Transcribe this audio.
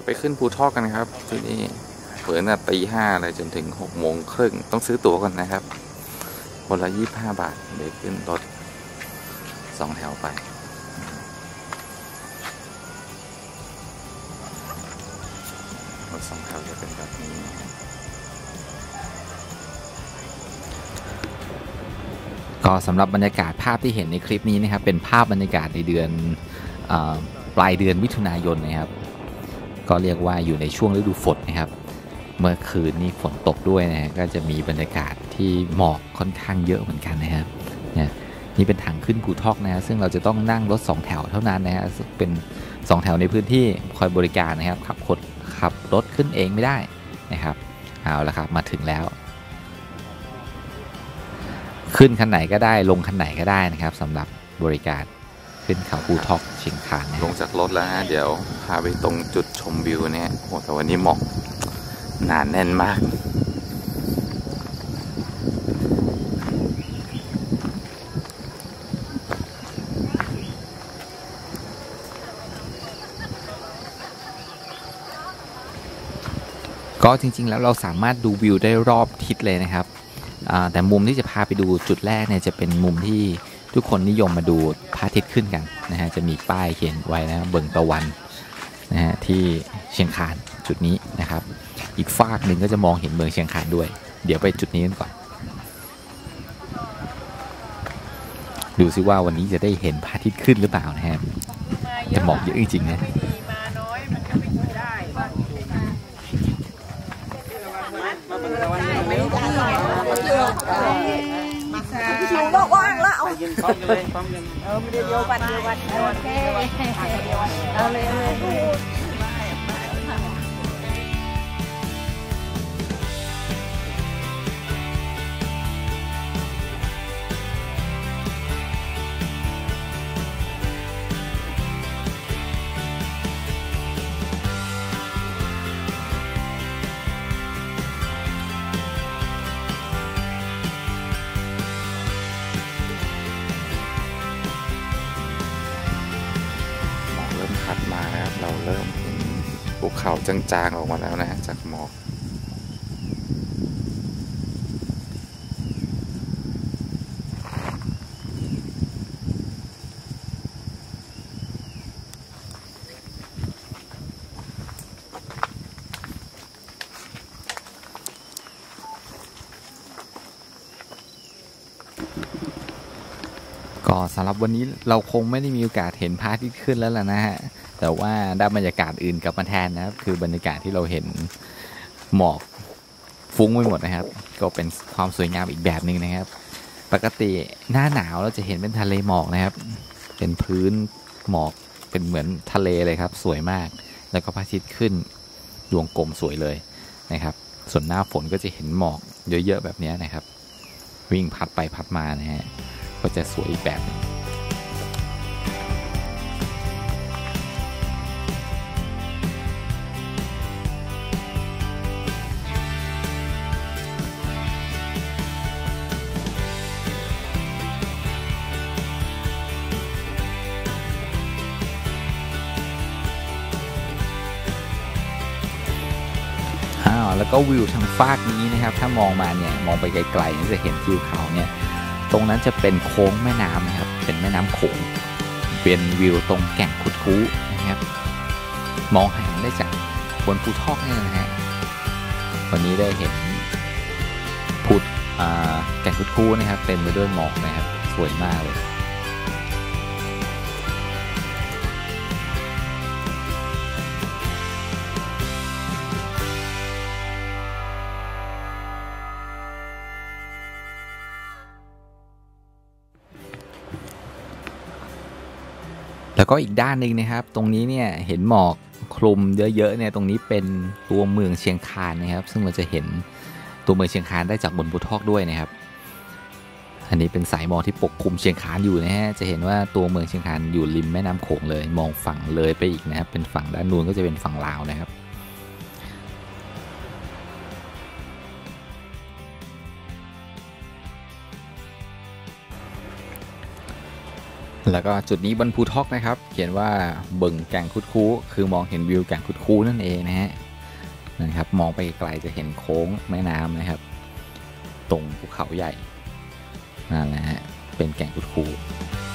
ไปขึ้นภูทอกกันครับที่นี่เปิดตั้งแต่ตี 5อะไรจนถึง6:30ต้องซื้อตั๋วก่อนนะครับคนละ25 บาทเดี๋ยวขึ้นรถ2 แถวไปรถ2 แถวจะเป็นแบบนี้ก็สำหรับบรรยากาศภาพที่เห็นในคลิปนี้นะครับเป็นภาพบรรยากาศในเดือนปลายเดือนมิถุนายนนะครับก็เรียกว่าอยู่ในช่วงฤดูฝนนะครับเมื่อคืนนี้ฝนตกด้วยนะก็จะมีบรรยากาศที่หมอกค่อนข้างเยอะเหมือนกันนะครับนี่เป็นทางขึ้นภูทอกนะซึ่งเราจะต้องนั่งรถ2 แถวเท่านั้นนะฮะเป็น2 แถวในพื้นที่คอยบริการนะครับขับรถขึ้นเองไม่ได้นะครับเอาละครับมาถึงแล้วขึ้นคันไหนก็ได้ลงคันไหนก็ได้นะครับสำหรับบริการขึ้นเขาภูทอกเชียงคานลงจากรถแล้วนะเดี๋ยวพาไปตรงจุดชมวิวเนี่ยโอ้แต่วันนี้หมอกหนาแน่นมากก็จริงๆแล้วเราสามารถดูวิวได้รอบทิศเลยนะครับแต่มุมที่จะพาไปดูจุดแรกเนี่ยจะเป็นมุมที่ทุกคนนิยมมาดูพระอาทิตย์ขึ้นกันนะฮะจะมีป้ายเขียนไว้นะเบิ่งตะวันนะฮะที่เชียงคานจุดนี้นะครับอีกฟากหนึ่งก็จะมองเห็นเมืองเชียงคานด้วยเดี๋ยวไปจุดนี้กันก่อนดูซิว่าวันนี้จะได้เห็นพระอาทิตย์ขึ้นหรือเปล่านะฮะจะหมอกเยอะจริงๆนะอยู่บอกว่างแล้วเอายืนพร้อมกันเลยพร้อมกันไม่ได้เดียววันโอเคเอาเลยถัดมานะครับเราเริ่มเห็นภูเขาจางๆออกมาแล้วนะจากหมอกก็สำหรับวันนี้เราคงไม่ได้มีโอกาสเห็นพระอาทิตย์ขึ้นแล้วล่ะนะฮะแต่ว่าได้บรรยากาศอื่นกลับมาแทนนะครับคือบรรยากาศที่เราเห็นหมอกฟุ้งไปหมดนะครับก็เป็นความสวยงามอีกแบบหนึ่งนะครับปกติหน้าหนาวเราจะเห็นเป็นทะเลหมอกนะครับเป็นพื้นหมอกเป็นเหมือนทะเลเลยครับสวยมากแล้วก็พระอาทิตย์ขึ้นดวงกลมสวยเลยนะครับส่วนหน้าฝนก็จะเห็นหมอกเยอะๆแบบนี้นะครับวิ่งพัดไปพัดมานะฮะก็จะสวยอีกแบบแล้วก็วิวทางฟากนี้นะครับถ้ามองมาเนี่ยมองไปไกลๆจะเห็นทิวเขาเนี่ยตรงนั้นจะเป็นโค้งแม่น้ำนะครับเป็นแม่น้ำโขงเป็นวิวตรงแก่งคุดคู้นะครับมองเห็นได้จากบนภูทอกนี่นะฮะวันนี้ได้เห็นแก่งคุดคู้นะครับเต็มไปด้วยหมอกนะครับสวยมากเลยแล้วก็อีกด้านหนึ่งนะครับตรงนี้เนี่ยเห็นหมอกคลุมเยอะๆเนี่ยตรงนี้เป็นตัวเมืองเชียงคานนะครับซึ่งเราจะเห็นตัวเมืองเชียงคานได้จากบนภูทอกด้วยนะครับอันนี้เป็นสายหมอกที่ปกคลุมเชียงคานอยู่นะฮะจะเห็นว่าตัวเมืองเชียงคานอยู่ริมแม่น้ำโขงเลยมองฝั่งเลยไปอีกนะครับเป็นฝั่งด้านนู้นก็จะเป็นฝั่งลาวนะครับแล้วก็จุดนี้บนภูท็อกนะครับเขียนว่าเบิ่งแก่งคุดคู้คือมองเห็นวิวแก่งคุดคู้นั่นเองนะครับมองไปไกลจะเห็นโค้งแม่น้ำนะครับตรงภูเขาใหญ่นั่นแหละฮะเป็นแก่งคุดคู้